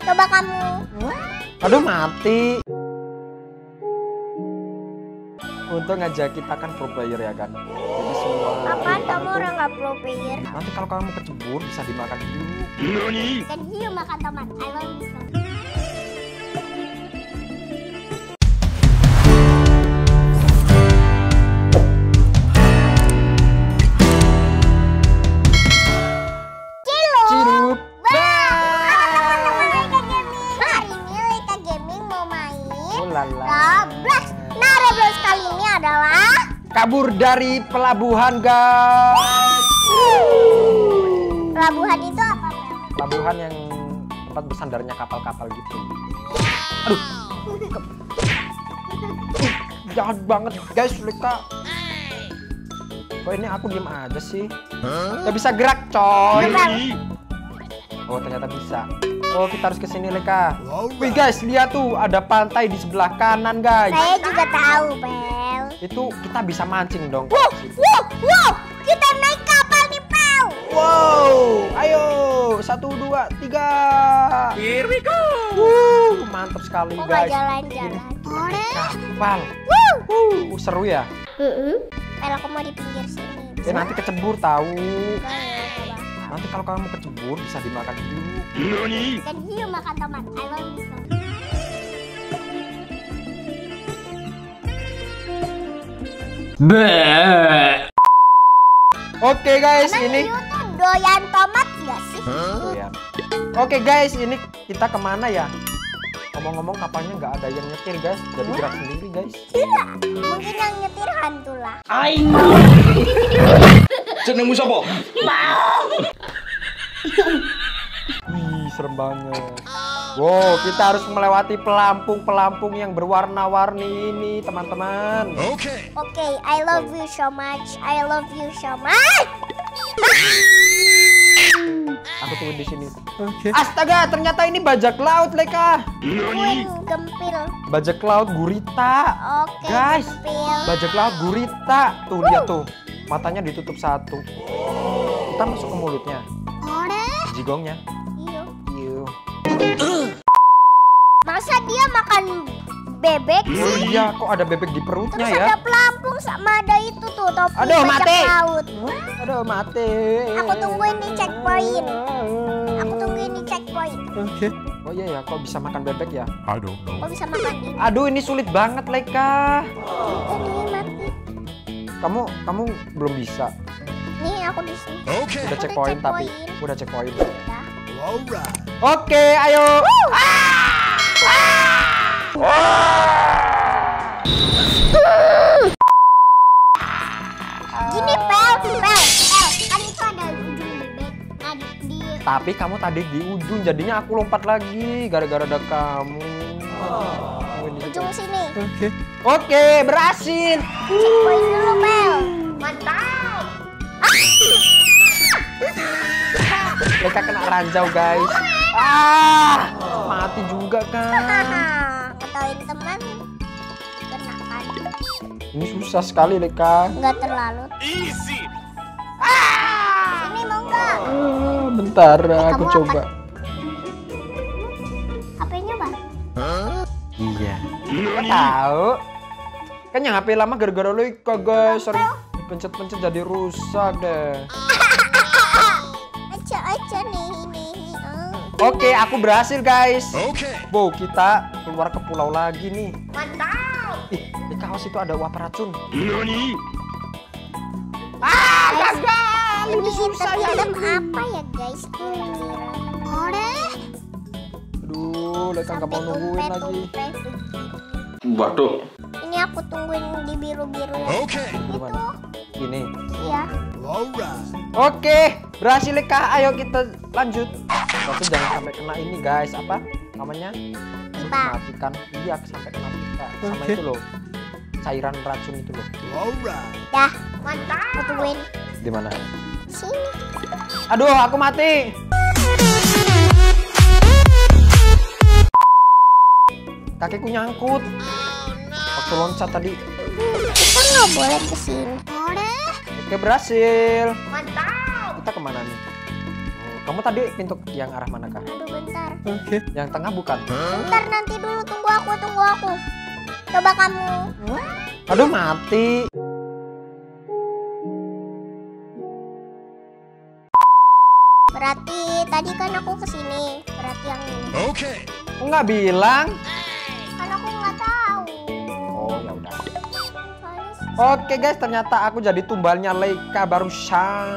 Coba kamu. Aduh, mati. Untung aja kita kan pro player ya kan. Jadi semua Apaan bintang kamu tuh, orang nggak pro player? nanti kalau kamu kecebur bisa dimakan dulu. Kan dia makan tomat. I love you. Cirup. Teman-teman Leika Gaming. Hari ini Leika Gaming mau main Ulala. Roblox. Nah, Roblox kali ini adalah Kabur dari pelabuhan, guys. pelabuhan itu apa? Pelabuhan yang tempat bersandarnya kapal-kapal gitu. Aduh. Jahat banget, guys, Leika. Kok ini aku diem aja sih? Gak bisa gerak, coy. Oh, ternyata bisa. Oh, kita harus kesini, Leika. Wih, guys, lihat tuh, ada pantai di sebelah kanan, guys. Saya juga tahu, Pel. Itu kita bisa mancing dong. Wow, kita naik kapal nih, Pel. Wow, ayo, 1, 2, 3. Here we go. Mantap sekali, Kok nggak guys. jalan-jalan? Kapal. Seru ya. Pel, aku mau di pinggir sini. Nanti kecebur tahu. Enggak ya, coba. Nanti kalau kamu kecebur bisa dimakan dulu. Kan dia makan tomat. I love you. Oke, guys, Emang ini. you tuh doyan tomat nggak sih? Iya. Oke, guys, ini kita kemana ya? Ngomong-ngomong, kapalnya nggak ada yang nyetir, guys. Jadi gerak sendiri, guys. Gila. Mungkin yang nyetir hantu lah. Jenengmu sapa? Wih, serem banget. Wow, kita harus melewati pelampung-pelampung yang berwarna-warni ini, teman-teman. Oke. Oke, I love you so much. I love you so much. Aku tunggu di sini. Astaga, ternyata ini bajak laut, Leika. Gue gempil. Bajak laut gurita. Oke, Guys, gempil. bajak laut gurita. Tuh, lihat tuh. Matanya ditutup satu. Kita masuk ke mulutnya. Jigongnya. Iya. Iya. Masa dia makan bebek sih? Iya, kok ada bebek di perutnya Terus ya? ada pelampung sama ada itu tuh topi Aduh, bajak mati. laut. Aduh, mati. Aku tungguin di checkpoint. Aku tungguin di checkpoint. Oh iya ya, kok bisa makan bebek ya? Kok bisa makan ini? Aduh, ini sulit banget, Leika. Ini mati. Kamu belum bisa. Nih aku di sini. Oke. Udah checkpoint tapi. Udah checkpoint. Udah. Alright. Oke, ayo. Gini pel. Kan itu ada ujung bebek. Nah di Tapi kamu tadi di ujung, jadinya aku lompat lagi gara-gara ada kamu. ujung sini. Oke, berhasil. Checkpoint dulu pel. Mantap. Mereka kena ranjau, guys. Mati juga kan. Ngetawain teman. Kena kan. Ini susah sekali, Leka. Nggak terlalu. Easy. Ini mau nggak? Bentar, aku kamu coba. HP-nya bang? Iya. Tahu. Kan yang HP lama gara-gara Leka, guys. Sering pencet-pencet jadi rusak deh. Aja nih ini. Oke, aku berhasil, guys. Oke. Wow, kita keluar ke pulau lagi nih. Mantap. Ih, di kaos itu ada uap racun. Nani? Gagal. Ini hitam apa ya guys? Aduh, Leka nggak mau nungguin lagi. Waduh. Ini aku tungguin di biru-biru ya. Oke. Gimana? Ini. Iya. Alright. Oke, berhasil, Leka. Ayo kita lanjut. Tapi jangan sampai kena ini, guys. Apa namanya? Pipa. Matikan. Iya, sampai kena pipa. Sama itu loh. Cairan racun itu loh. Alright. Dah. Mantap. Aku tungguin Di mana? sini. Aduh, aku mati. Kakiku nyangkut. Waktu loncat tadi. Kita nggak boleh kesini. Oke, berhasil. Mantap. Kita kemana nih? Kamu tadi pintu yang arah mana kah? Aduh bentar. Oke. Yang tengah bukan? Bentar nanti dulu, tunggu aku. Coba kamu. Aduh mati. Berarti tadi kan aku kesini. Berarti yang ini. Okay. Nggak bilang. Kan aku nggak tahu. Oh ya udah. Soalnya Oke guys, ternyata aku jadi tumbalnya Leika barusan.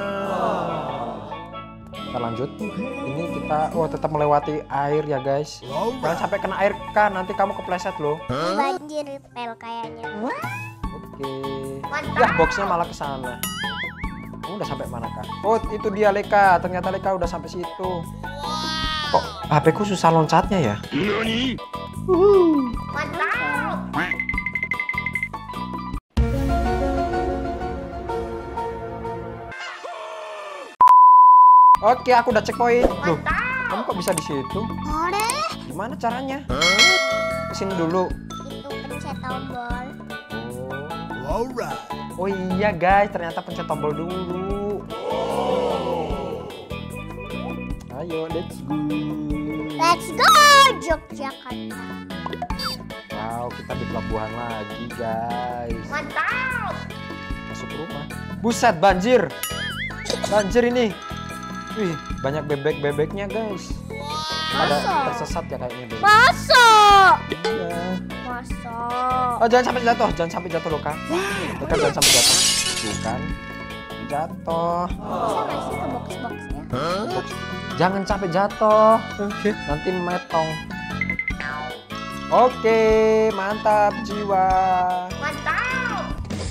Kita lanjut. Ini kita tetap melewati air ya guys. Jangan sampai kena air kan, nanti kamu kepleset loh. ini banjir pel kayaknya. Oke. Ya boxnya malah ke sana. Kamu udah sampai mana kah? Oh itu dia Leika. Ternyata Leika udah sampai situ. Kok HP ku susah loncatnya ya? Nani? Mantap. Oke, aku udah checkpoint. Loh, kamu kok bisa di situ? Boleh. Gimana caranya? Kesini dulu. Itu pencet tombol. Alright. Oh iya guys, ternyata pencet tombol dulu. Ayo, let's go. Let's go Yogyakarta. Wow, kita di pelabuhan lagi guys. Mantap. Masuk rumah. Buset, banjir. Banjir ini. Wih, banyak bebek-bebeknya guys. Ada Masa? tersesat ya kayaknya bebek. Masuk. Iya. Masuk. Oh, jangan sampai jatuh loh kak. Bukan, jangan sampai jatuh. Bukan. Jatuh. Bisa nggak sih ke box-boxnya? Jangan sampai jatuh. Oke. Nanti metong. Oke, mantap jiwa. Mantap.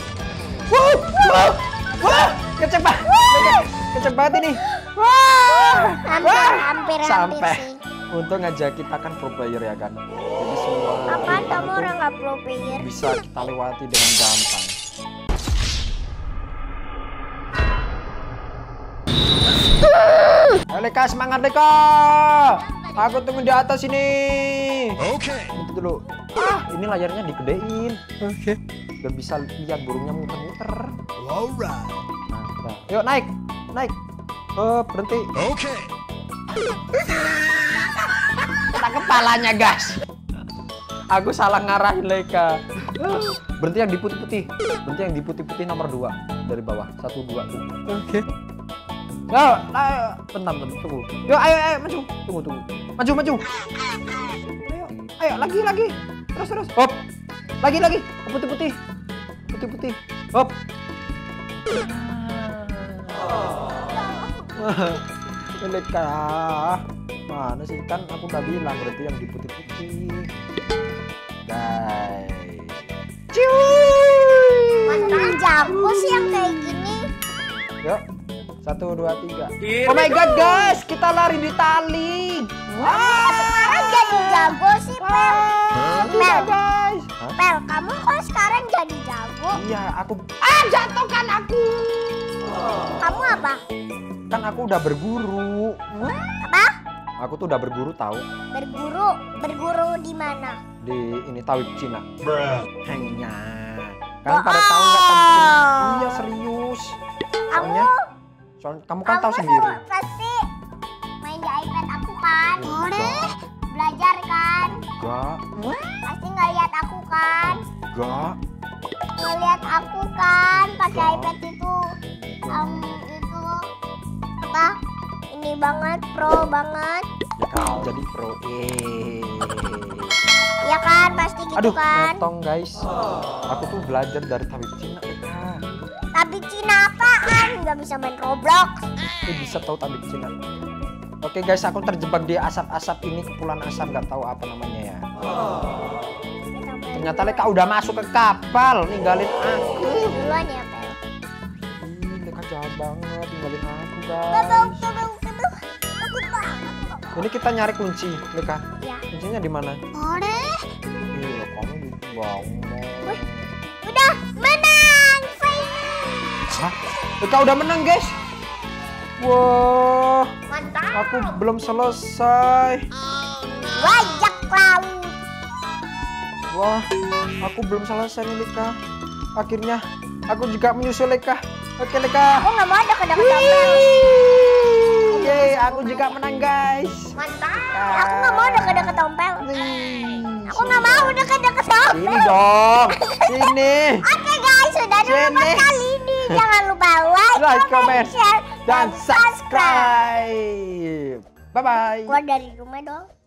Wah, kecep banget. Kecep banget ini. Hampir Sampai. sih. Untung aja kita kan pro player ya kan. Jadi semua Apaan rintangan kamu tuh orang nggak pro player? bisa kita lewati dengan gampang. Ayo Leka, semangat Leka. Aku tunggu di atas ini. Okay. Itu dulu. Ini layarnya digedein. Oke. Biar bisa lihat burungnya muter-muter. Alright. Nah, udah. Yuk naik. Berhenti. Okay. Kena kepalanya guys. Aku salah ngarahin Leka. Berhenti yang di putih-putih. Berhenti yang di putih-putih nomor 2 dari bawah. 1, 2 tuh. Oke. Ayo, bentar, tunggu. Yuk, ayo, maju. Tunggu. Maju. Ayo, lagi. Terus. Hop. Lagi. Putih-putih. Hop. Leka. Mana sih, kan aku udah bilang berarti yang di putih-putih. Guys. Mantap. Jago sih yang kayak gini. Yuk. 1, 2, 3. Oh my god guys, kita lari di tali. Sekarang jadi jago sih Pel. Iya guys. Pel, kamu kok sekarang jadi jago? Iya, aku jatuhkan aku. Kamu apa? Kan aku udah berguru. Apa? Aku tuh udah berguru tahu Berguru di mana? di ini tawib Cina. Bruh. Hanya. Kalian pada tahu nggak tawib Cina? Iya serius. Soalnya kamu kan tahu sendiri. Pasti main di iPad aku kan? Boleh. Belajar kan? Enggak. Pasti ngeliat aku kan? Enggak. Ngeliat aku kan pakai iPad itu. Itu apa? Ini banget, pro banget. Ya kan jadi pro. Ya kan, pasti gitu Aduh, kan? metong guys. Aku tuh belajar dari tawib Cina ya. Tapi Cina apaan? Nggak bisa main Roblox. Aku bisa tahu tawib Cina. Oke guys, aku terjebak di asap-asap ini, kepulan asap, nggak tahu apa namanya ya. Ternyata Leka udah masuk ke kapal, ninggalin aku. Duluan ya, Pel. Leka jahat banget, ninggalin aku Tebel. guys. Takut banget. Ini kita nyari kunci, Leka. Ya. Kuncinya di mana? Boleh. Iya, kamu bangun. Udah menang. Finish. Hah? Leka udah menang guys. Wah, Mantap. aku belum selesai. Bajak laut. Wah, aku belum selesai nih Leka. Akhirnya aku juga menyusul Leka. Oke Leka. Aku nggak mau ada kedap-kedap Pel. Aku Yeay, aku juga menang guys. Mantap. Aku nggak mau deket-deket tompel. Aku nggak mau deket-deket tompel. Sini dong. Sini. Oke guys, sudah dulu kali ini. Jangan lupa like, comment, share, dan subscribe. Bye bye. Keluar dari rumah dong.